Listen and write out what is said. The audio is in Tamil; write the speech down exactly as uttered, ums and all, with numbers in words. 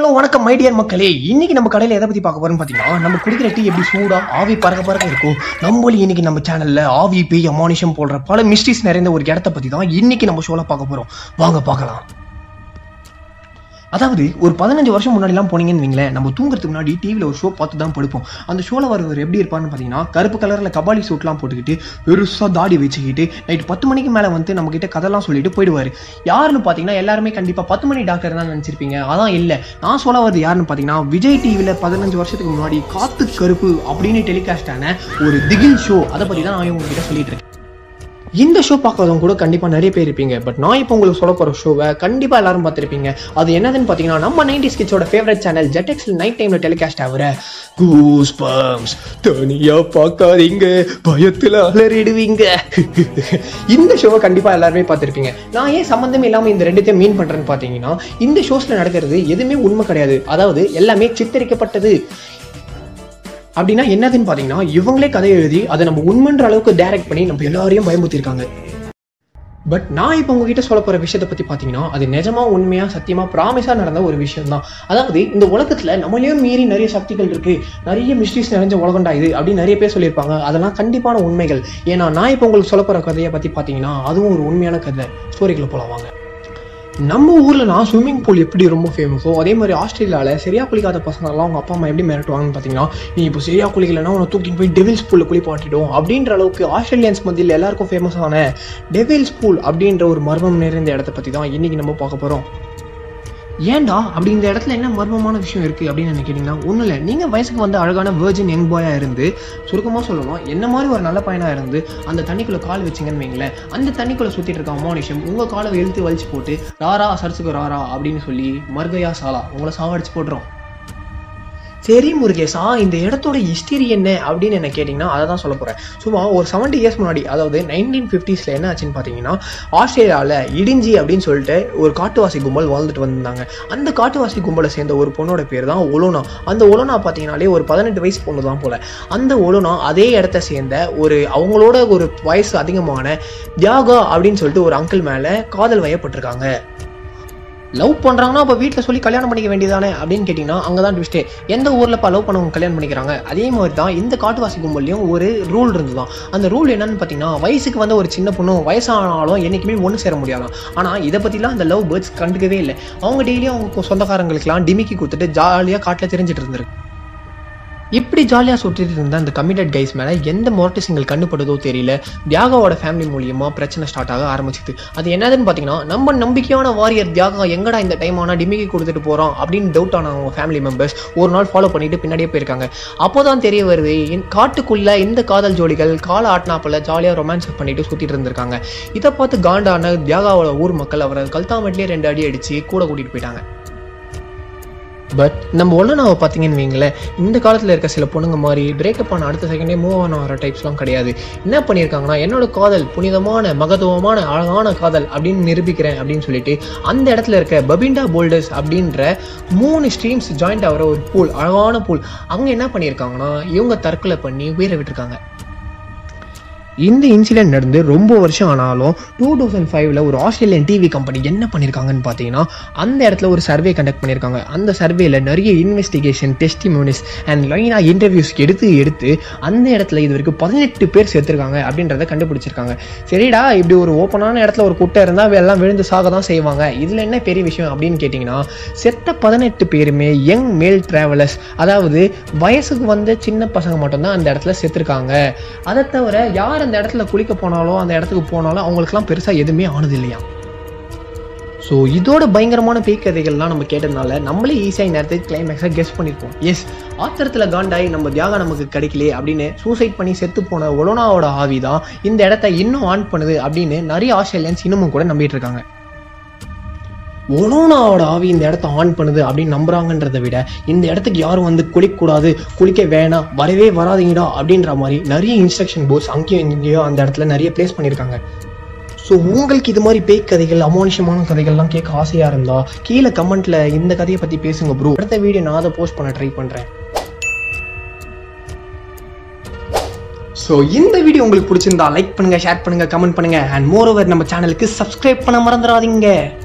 ஹலோ வணக்கம் மை டியர் மக்களே. இன்னைக்கு நம்ம கடையில் எதை பற்றி பார்க்க போறோம்னு பார்த்தீங்கன்னா, நம்ம குடிக்கிற டீ எப்படி சூடா ஆவி பறக்க பறக்க இருக்கும். நம்மளும் இன்னைக்கு நம்ம சேனல்ல ஆவி பேய் அமானுஷம் போடுற பல மிஸ்ட்ரிஸ் நிறைந்த ஒரு இடத்த பற்றி தான் இன்னைக்கு நம்ம ஷோல பார்க்க போறோம். வாங்க பார்க்கலாம். அதாவது ஒரு பதினஞ்சு வருஷம் முன்னாடிலாம் போனீங்கன்னு வைங்களேன், நம்ம தூங்குறதுக்கு முன்னாடி டிவியில் ஒரு ஷோ பார்த்து தான் படுப்போம். அந்த ஷோவில் வரவர் எப்படி இருப்பான்னு பார்த்தீங்கன்னா, கருப்பு கலரில் கபாலி சூட்லாம் போட்டுக்கிட்டு பெருசாக தாடி வச்சுக்கிட்டு நைட்டு பத்து மணிக்கு மேலே வந்து நம்ம கிட்ட கதெல்லாம் சொல்லிட்டு போயிடுவார். யாருன்னு பார்த்தீங்கன்னா எல்லாருமே கண்டிப்பாக பத்து மணி டாக்டர் தான் நினச்சிருப்பீங்க. அதான் இல்லை, நான் சொல்ல வருது யாருன்னு பார்த்தீங்கன்னா, விஜய் டிவியில் பதினஞ்சு வருஷத்துக்கு முன்னாடி காத்து கருப்பு அப்படின்னு டெலிகாஸ்ட் ஆன ஒரு திகில் ஷோ. அதை பற்றி தான் நான் உங்ககிட்ட சொல்லிட்டு இருக்கேன். இந்த ஷோ பார்க்காதவங்க கூட கண்டிப்பாக நிறைய பேர் இருப்பீங்க. பட் நான் இப்போ உங்களுக்கு சொல்ல போகிற ஷோவை கண்டிப்பாக எல்லாரும் பார்த்துருப்பீங்க. அது என்னதுன்னு பார்த்தீங்கன்னா, நம்ம நைன்டிஸ் கிட்ஸோட ஃபேவரட் சேனல் ஜெட்டெக்ஸில் நைட் டைமில் டெலிகாஸ்ட் ஆகிற கூஸ்பம்ஸ். தனியாக பார்க்காதீங்க, பயத்தில் அலறிடுவீங்க. இந்த ஷோவை கண்டிப்பாக எல்லாருமே பார்த்துருப்பீங்க. நான் ஏன் சம்மந்தமே இல்லாமல் இந்த ரெண்டுத்தையும் மீன் பண்ணுறேன்னு பார்த்தீங்கன்னா, இந்த ஷோஸில் நடக்கிறது எதுவுமே உண்மை கிடையாது. அதாவது எல்லாமே சித்தரிக்கப்பட்டது. அப்படின்னா என்னதுன்னு பார்த்தீங்கன்னா, இவங்களே கதை எழுதி அதை நம்ம உண்மைன்ற அளவுக்கு டைரக்ட் பண்ணி நம்ம எல்லாரையும் பயமுறுத்திருக்காங்க. பட் நான் இப்போ உங்ககிட்ட சொல்ல போகிற விஷயத்தை பற்றி பார்த்தீங்கன்னா, அது நிஜமாக உண்மையாக சத்தியமாக ப்ராமிஸாக நடந்த ஒரு விஷயம் தான். அதாவது இந்த உலகத்தில் நம்மளையும் மீறி நிறைய சக்திகள் இருக்குது, நிறைய மிஸ்ட்ரிஸ் நிறைஞ்ச உலகண்டா இது அப்படின்னு நிறைய பேர் சொல்லியிருப்பாங்க. அதெல்லாம் கண்டிப்பான உண்மைகள். ஏன்னா நான் இப்போ உங்களுக்கு சொல்ல போகிற கதையை பற்றி பார்த்தீங்கன்னா, அதுவும் ஒரு உண்மையான கதை. ஸ்டோரிக்குள்ள போலாம் வாங்க. நம்ம ஊரில் நான் ஸ்விம்மிங் பூல் எப்படி ரொம்ப ஃபேமஸோ, அதே மாதிரி ஆஸ்திரேலியாவில் சரியா குளிக்காத பசங்கள்லாம் அவங்க அப்பா அம்மா எப்படி மிரட்டுவாங்கன்னு பார்த்தீங்கன்னா, நீ இப்போ சரியா குளிக்கலைன்னா உன்னை தூக்கிட்டு போய் டெவில்ஸ் பூலில் குளிப்பாட்டிடும் அப்படின்ற அளவுக்கு ஆஸ்திரேலியன்ஸ் மத்தியில் எல்லாருக்கும் ஃபேமஸான டெவில்ஸ் பூல் அப்படின்ற ஒரு மர்மம் நிறைந்த இடத்த பற்றி தான் இன்னைக்கு நம்ம பார்க்க போகிறோம். ஏன்டா அப்படி இந்த இடத்துல என்ன மர்மமான விஷயம் இருக்குது அப்படின்னு என்ன கேட்டிங்கன்னா, ஒன்றும் இல்லை, நீங்கள் வயசுக்கு வந்து அழகான வெர்ஜின் யங் பாயாக இருந்து, சுருக்கமாக சொல்லணும் என்ன மாதிரி ஒரு நல்ல பையனாக இருந்து அந்த தண்ணிக்குள்ளே கால் வச்சிங்கன்னு வைங்களேன், அந்த தண்ணிக்குள்ளே சுற்றிட்டு இருக்க அமானுஷம் உங்கள் காலை இழுத்து வலிச்சு போட்டு ராரா சர்ச்சுக்கு ராரா அப்படின்னு சொல்லி மர்கையா சாலா உங்களை சாவடிச்சு போட்டுரும். சரி முருகேசா, இந்த இடத்தோட ஹிஸ்டரி என்ன அப்படின்னு என்ன கேட்டிங்கன்னா, அதை தான் சொல்ல போகிறேன். சும்மா ஒரு செவன்ட்டி இயர்ஸ் முன்னாடி, அதாவது நைன்டீன் ஃபிஃப்டிஸில் என்ன ஆச்சுன்னு பார்த்தீங்கன்னா, ஆஸ்திரேலியாவில் இடிஞ்சி அப்படின்னு சொல்லிட்டு ஒரு காட்டுவாசி கும்பல் வாழ்ந்துட்டு வந்திருந்தாங்க. அந்த காட்டுவாசி கும்பலை சேர்ந்த ஒரு பொண்ணோட பேர் தான் ஒலோனா. அந்த ஒலோனா பார்த்தீங்கன்னாலே ஒரு பதினெட்டு வயசு பொண்ணு தான் போல. அந்த ஒலோனா அதே இடத்த சேர்ந்த ஒரு அவங்களோட ஒரு வயசு அதிகமான தியாகா அப்படின்னு சொல்லிட்டு ஒரு அங்கிள் மேலே காதல் வயப்பட்டிருக்காங்க. லவ் பண்ணுறாங்கன்னா அப்போ வீட்டில் சொல்லி கல்யாணம் பண்ணிக்க வேண்டியதானே அப்படின்னு கேட்டிங்கன்னா, அங்கே தான் ட்விஸ்டே. எந்த ஊரில் இப்போ லவ் பண்ணவங்க கல்யாணம் பண்ணிக்கிறாங்க. அதே மாதிரி தான் இந்த காட்டுவாசி கும்பல்லையும் ஒரு ரூல் இருந்து தான். அந்த ரூல் என்னன்னு பார்த்தீங்கன்னா, வயசுக்கு வந்து ஒரு சின்ன பொண்ணும் வயசானாலும் என்றைக்குமே ஒன்று சேர முடியாதான். ஆனால் இதை பற்றிலாம் அந்த லவ் பேர்ட்ஸ் கண்டுக்கவே இல்லை. அவங்க டெய்லியும் அவங்க சொந்தக்காரங்களுக்கெல்லாம் டிமிக்கி கொடுத்துட்டு ஜாலியாக காட்டில் தெரிஞ்சிட்டு இருந்திருக்கு. இப்படி ஜாலியாக சுற்றிட்டு இருந்த அந்த கமிட்டட் கைஸ் மேலே எந்த மோட்டிசிங்கள் கண்டுபடுதோ தெரியல, தியாகாவோட ஃபேமிலி மூலியமாக பிரச்சனை ஸ்டார்ட் ஆக ஆரம்பிச்சிது. அது என்னதுன்னு பார்த்தீங்கன்னா, நம்ம நம்பிக்கையான வாரியர் தியாகா எங்கடா இந்த டைம் ஆனால் டிமிக்கி கொடுத்துட்டு போகிறோம் அப்படின்னு டவுட் ஆன அவங்க ஃபேமிலி மெம்பர்ஸ் ஒரு நாள் ஃபாலோ பண்ணிட்டு பின்னாடியே போயிருக்காங்க. அப்போ தான் தெரிய வருது, காட்டுக்குள்ளே இந்த காதல் ஜோடிகள் கால ஆட்னாப்பில் ஜாலியாக ரொமான்ஸ் பண்ணிட்டு சுற்றிட்டு இருந்திருக்காங்க. இதை பார்த்து காண்டான தியாகாவோட ஊர் மக்கள் அவரை கல்தாமட்லேயே ரெண்டு அடி அடித்து கூட கூட்டிகிட்டு போயிட்டாங்க. பட் நம்ம ஒலோனாவை பார்த்தீங்கன்னு வைங்களேன், இந்த காலத்தில் இருக்க சில பொண்ணுங்க மாதிரி பிரேக்கப் ஆன அடுத்த செகண்டே மூவ் ஆன் ஆகிற டைப்ஸ்லாம் கிடையாது. என்ன பண்ணியிருக்காங்கன்னா, என்னோட காதல் புனிதமான மகத்துவமான அழகான காதல் அப்படின்னு நிரூபிக்கிறேன் அப்படின்னு சொல்லிட்டு அந்த இடத்துல இருக்க பபிண்டா போல்டர்ஸ் அப்படின்ற மூணு ஸ்ட்ரீம்ஸ் ஜாயிண்ட் ஆகிற ஒரு பூல், அழகான பூல், அவங்க என்ன பண்ணியிருக்காங்கன்னா இவங்க தற்கொலை பண்ணி உயிரை விட்டுருக்காங்க. இந்த இன்சிடென்ட் நடந்து ரொம்ப வருஷம் ஆனாலும் டூ தௌசண்ட் ஃபைவ்ல ஒரு ஆஸ்திரேலியன் டிவி கம்பெனி என்ன பண்ணியிருக்காங்கன்னு பார்த்தீங்கன்னா, அந்த இடத்துல ஒரு சர்வே கண்டக்ட் பண்ணியிருக்காங்க. அந்த சர்வேல நிறைய இன்வெஸ்டிகேஷன், டெஸ்டிமோனிஸ் அண்ட் லைனாக இன்டர்வியூஸ் எடுத்து எடுத்து அந்த இடத்துல இது வரைக்கும் பதினெட்டு பேர் சேர்த்துருக்காங்க அப்படின்றத கண்டுபிடிச்சிருக்காங்க. சரிடா, இப்படி ஒரு ஓப்பனான இடத்துல ஒரு குட்டை இருந்தால் எல்லாம் விழுந்து சாக தான் செய்வாங்க, இதில் என்ன பெரிய விஷயம் அப்படின்னு கேட்டிங்கன்னா, செத்த பதினெட்டு பேருமே யங் மேல் ட்ராவலர்ஸ், அதாவது வயசுக்கு வந்த சின்ன பசங்க மட்டும்தான் அந்த இடத்துல செத்துருக்காங்க. அதை தவிர யார் அந்த இடத்துல குளிக்க போனாலும் அந்த இடத்துக்கு போனாலும் அவங்களுக்குலாம் பெருசாக எதுவுமே ஆனது இல்லையா. ஸோ இதோட பயங்கரமான பேய் கதைகள்லாம் நம்ம கேட்டதுனால நம்மளே ஈஸியாக நேரத்துக்கு கிளைமேக்ஸாக கெஸ் பண்ணியிருப்போம். எஸ், ஆத்திரத்தில் காண்டாய் நம்ம தியாகா நமக்கு கிடைக்கலே அப்படின்னு சூசைட் பண்ணி செத்து போன ஒலோனாவோட ஆவி தான் இந்த இடத்த இன்னும் ஆன் பண்ணுது அப்படின்னு நிறைய ஆஸ்திரேலியன்ஸ் இன்னமும் கூட நம்பிட்டு இருக்காங்க. ஒலோனாவோட ஆவி இந்த இடத்த ஆன் பண்ணுது அப்படின்னு நம்புறாங்கன்றதை விட, இந்த இடத்துக்கு யாரும் வந்து குளிக்கக்கூடாது, குளிக்க வேணாம், வரவே வராதிங்கடா அப்படின்ற மாதிரி நிறைய இன்ஸ்ட்ரக்ஷன் போர்ட்ஸ் அங்கேயும் இங்கேயோ அந்த இடத்துல நிறைய பிளேஸ் பண்ணியிருக்காங்க. ஸோ உங்களுக்கு இது மாதிரி பேய் கதைகள், அமானுஷமான கதைகள்லாம் கேட்க ஆசையாக இருந்தா கீழே கமெண்ட்ல இந்த கதையை பற்றி பேசுங்க ப்ரோ. அடுத்த வீடியோ நான் அதை போஸ்ட் பண்ண ட்ரை பண்ணுறேன். ஸோ இந்த வீடியோ உங்களுக்கு பிடிச்சிருந்தா லைக் பண்ணுங்க, ஷேர் பண்ணுங்க, கமெண்ட் பண்ணுங்க அண்ட் மோர் ஓவர் நம்ம சேனலுக்கு சப்ஸ்கிரைப் பண்ண மறந்துடாதீங்க.